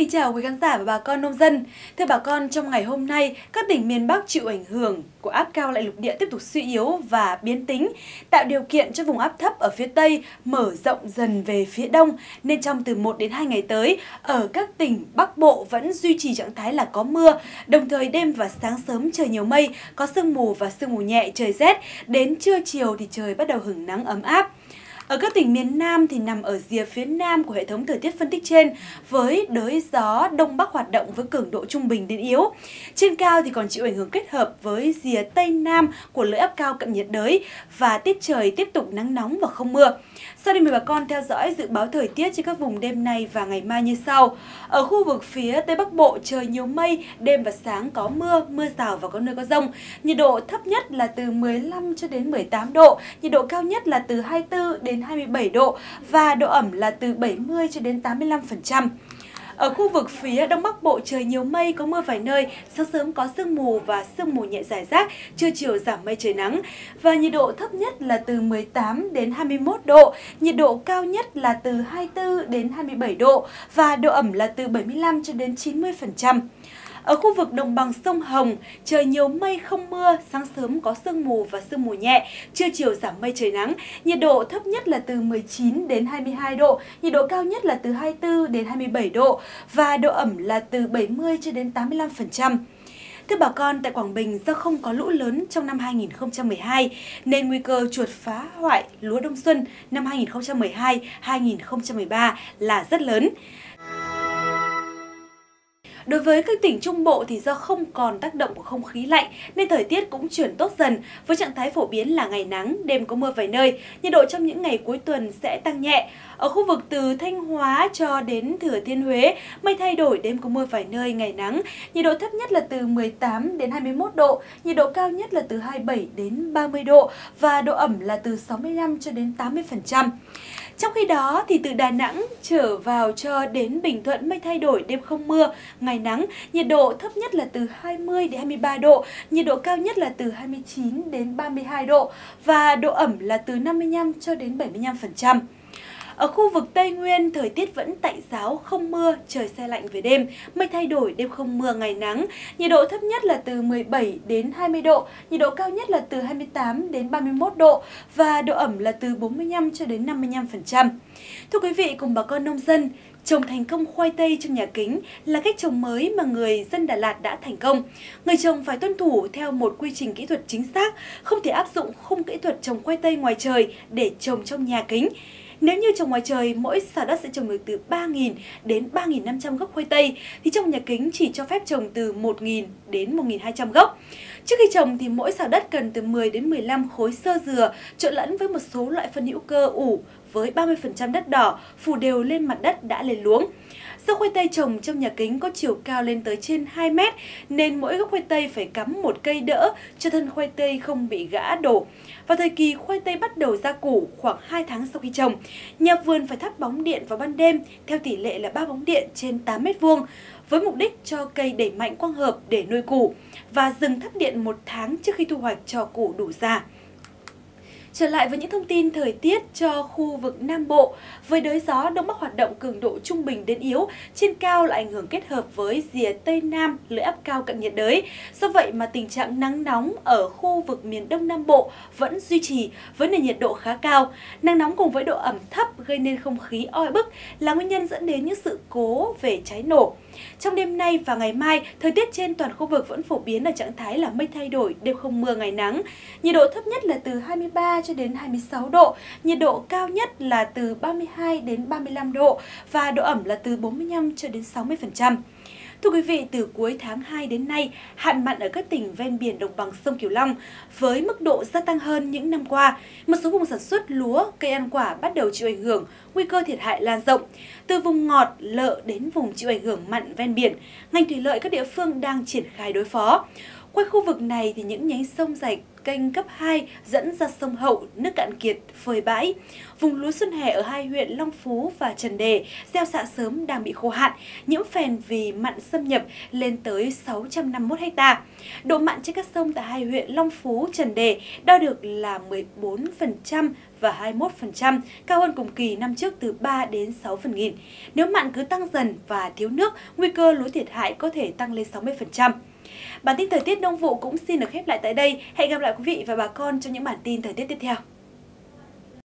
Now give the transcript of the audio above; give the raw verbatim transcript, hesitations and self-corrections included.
Xin chào quý khán giả và bà con nông dân. Thưa bà con, trong ngày hôm nay, các tỉnh miền Bắc chịu ảnh hưởng của áp cao lạnh lục địa tiếp tục suy yếu và biến tính, tạo điều kiện cho vùng áp thấp ở phía Tây mở rộng dần về phía Đông, nên trong từ một đến hai ngày tới, ở các tỉnh Bắc Bộ vẫn duy trì trạng thái là có mưa, đồng thời đêm và sáng sớm trời nhiều mây, có sương mù và sương mù nhẹ, trời rét, đến trưa chiều thì trời bắt đầu hửng nắng ấm áp. Ở các tỉnh miền Nam thì nằm ở rìa phía Nam của hệ thống thời tiết phân tích trên với đới gió Đông Bắc hoạt động với cường độ trung bình đến yếu. Trên cao thì còn chịu ảnh hưởng kết hợp với rìa Tây Nam của lưỡi áp cao cận nhiệt đới và tiết trời tiếp tục nắng nóng và không mưa. Sau đây mời bà con theo dõi dự báo thời tiết trên các vùng đêm nay và ngày mai như sau. Ở khu vực phía Tây Bắc Bộ trời nhiều mây, đêm và sáng có mưa, mưa rào và có nơi có dông. Nhiệt độ thấp nhất là từ mười lăm cho đến mười tám độ, nhiệt độ cao nhất là từ hai mươi tư đến hai mươi bảy độ và độ ẩm là từ bảy mươi cho đến tám mươi lăm phần trăm. Ở khu vực phía Đông Bắc Bộ trời nhiều mây, có mưa vài nơi, sáng sớm có sương mù và sương mù nhẹ rải rác, trưa chiều giảm mây trời nắng và nhiệt độ thấp nhất là từ mười tám đến hai mươi mốt độ, nhiệt độ cao nhất là từ hai mươi tư đến hai mươi bảy độ và độ ẩm là từ bảy mươi lăm cho đến chín mươi phần trăm. Ở khu vực đồng bằng sông Hồng, trời nhiều mây không mưa, sáng sớm có sương mù và sương mù nhẹ, trưa chiều giảm mây trời nắng, nhiệt độ thấp nhất là từ mười chín đến hai mươi hai độ, nhiệt độ cao nhất là từ hai mươi tư đến hai mươi bảy độ và độ ẩm là từ bảy mươi cho đến tám mươi lăm phần trăm. Thưa bà con, tại Quảng Bình do không có lũ lớn trong năm hai nghìn không trăm mười hai nên nguy cơ chuột phá hoại lúa đông xuân năm hai nghìn không trăm mười hai hai nghìn không trăm mười ba là rất lớn. Đối với các tỉnh Trung Bộ thì do không còn tác động của không khí lạnh nên thời tiết cũng chuyển tốt dần với trạng thái phổ biến là ngày nắng, đêm có mưa vài nơi, nhiệt độ trong những ngày cuối tuần sẽ tăng nhẹ. Ở khu vực từ Thanh Hóa cho đến Thừa Thiên Huế, mây thay đổi, đêm có mưa vài nơi, ngày nắng, nhiệt độ thấp nhất là từ mười tám đến hai mươi mốt độ, nhiệt độ cao nhất là từ hai mươi bảy đến ba mươi độ và độ ẩm là từ sáu mươi lăm cho đến tám mươi phần trăm. Trong khi đó thì từ Đà Nẵng trở vào cho đến Bình Thuận mây thay đổi, đêm không mưa, ngày nắng, nhiệt độ thấp nhất là từ hai mươi đến hai mươi ba độ, nhiệt độ cao nhất là từ hai mươi chín đến ba mươi hai độ và độ ẩm là từ năm mươi lăm cho đến bảy mươi lăm phần trăm. Ở khu vực Tây Nguyên, thời tiết vẫn tạnh giáo, không mưa, trời se lạnh về đêm, mây thay đổi, đêm không mưa, ngày nắng, nhiệt độ thấp nhất là từ mười bảy đến hai mươi độ, nhiệt độ cao nhất là từ hai mươi tám đến ba mươi mốt độ và độ ẩm là từ bốn mươi lăm cho đến năm mươi lăm phần trăm. Thưa quý vị cùng bà con nông dân, trồng thành công khoai tây trong nhà kính là cách trồng mới mà người dân Đà Lạt đã thành công. Người trồng phải tuân thủ theo một quy trình kỹ thuật chính xác, không thể áp dụng khung kỹ thuật trồng khoai tây ngoài trời để trồng trong nhà kính. Nếu như trồng ngoài trời, mỗi xào đất sẽ trồng được từ ba nghìn đến ba nghìn năm trăm gốc khoai tây, thì trong nhà kính chỉ cho phép trồng từ một nghìn đến một nghìn hai trăm gốc. Trước khi trồng thì mỗi xào đất cần từ mười đến mười lăm khối xơ dừa trộn lẫn với một số loại phân hữu cơ ủ với ba mươi phần trăm đất đỏ phủ đều lên mặt đất đã lên luống. Do khoai tây trồng trong nhà kính có chiều cao lên tới trên hai mét nên mỗi gốc khoai tây phải cắm một cây đỡ cho thân khoai tây không bị gãy đổ. Vào thời kỳ khoai tây bắt đầu ra củ khoảng hai tháng sau khi trồng, nhà vườn phải thắp bóng điện vào ban đêm theo tỷ lệ là ba bóng điện trên tám mét vuông với mục đích cho cây đẩy mạnh quang hợp để nuôi củ và dừng thắp điện một tháng trước khi thu hoạch cho củ đủ già. Trở lại với những thông tin thời tiết cho khu vực Nam Bộ, với đới gió Đông Bắc hoạt động cường độ trung bình đến yếu, trên cao là ảnh hưởng kết hợp với rìa Tây Nam lưỡi áp cao cận nhiệt đới. Do vậy mà tình trạng nắng nóng ở khu vực miền Đông Nam Bộ vẫn duy trì với nền nhiệt độ khá cao. Nắng nóng cùng với độ ẩm thấp gây nên không khí oi bức là nguyên nhân dẫn đến những sự cố về cháy nổ. Trong đêm nay và ngày mai, thời tiết trên toàn khu vực vẫn phổ biến ở trạng thái là mây thay đổi, đêm không mưa, ngày nắng. Nhiệt độ thấp nhất là từ hai mươi ba cho đến hai mươi sáu độ, nhiệt độ cao nhất là từ ba mươi hai đến ba mươi lăm độ và độ ẩm là từ bốn mươi lăm cho đến sáu mươi phần trăm. Thưa quý vị, từ cuối tháng hai đến nay, hạn mặn ở các tỉnh ven biển đồng bằng sông Cửu Long với mức độ gia tăng hơn những năm qua. Một số vùng sản xuất lúa, cây ăn quả bắt đầu chịu ảnh hưởng, nguy cơ thiệt hại lan rộng. Từ vùng ngọt, lợ đến vùng chịu ảnh hưởng mặn ven biển, ngành thủy lợi các địa phương đang triển khai đối phó. Quanh khu vực này thì những nhánh sông rạch, kênh cấp hai dẫn ra sông Hậu, nước cạn kiệt, phơi bãi. Vùng lúa xuân hè ở hai huyện Long Phú và Trần Đề gieo xạ sớm đang bị khô hạn, nhiễm phèn vì mặn xâm nhập lên tới sáu trăm năm mươi mốt ha. Độ mặn trên các sông tại hai huyện Long Phú, Trần Đề đo được là mười bốn phần trăm và hai mươi mốt phần trăm, cao hơn cùng kỳ năm trước từ ba đến sáu phần nghìn. Nếu mặn cứ tăng dần và thiếu nước, nguy cơ lúa thiệt hại có thể tăng lên sáu mươi phần trăm. Bản tin thời tiết nông vụ cũng xin được khép lại tại đây. Hẹn gặp lại quý vị và bà con trong những bản tin thời tiết tiếp theo.